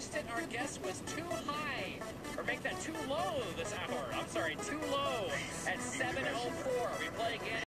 suggested our guest was too high. Or make that too low this hour. I'm sorry, too low at 7:04. We play again.